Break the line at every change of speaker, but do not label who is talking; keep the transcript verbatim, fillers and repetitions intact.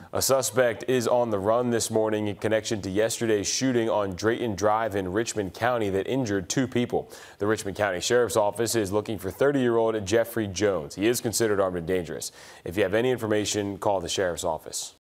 A suspect is on the run this morning in connection to yesterday's shooting on Drayton Drive in Richmond County that injured two people. The Richmond County Sheriff's Office is looking for thirty-year-old Jeffrey Jones. He is considered armed and dangerous. If you have any information, call the Sheriff's Office.